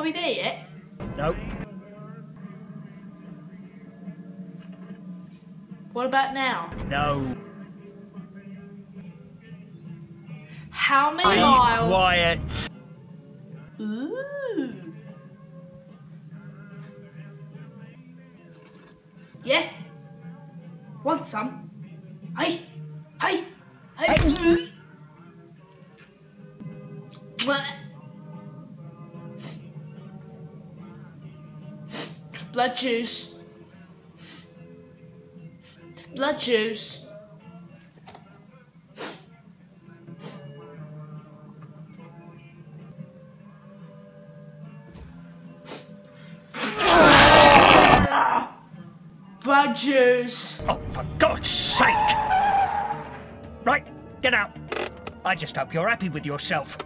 Are we there yet? Nope. What about now? No. How many Be miles? quiet. Ooh. Yeah. Want some? Hey. Hey. Hey. Blood juice. Blood juice. Blood juice. Oh, for God's sake! Right, get out. I just hope you're happy with yourself.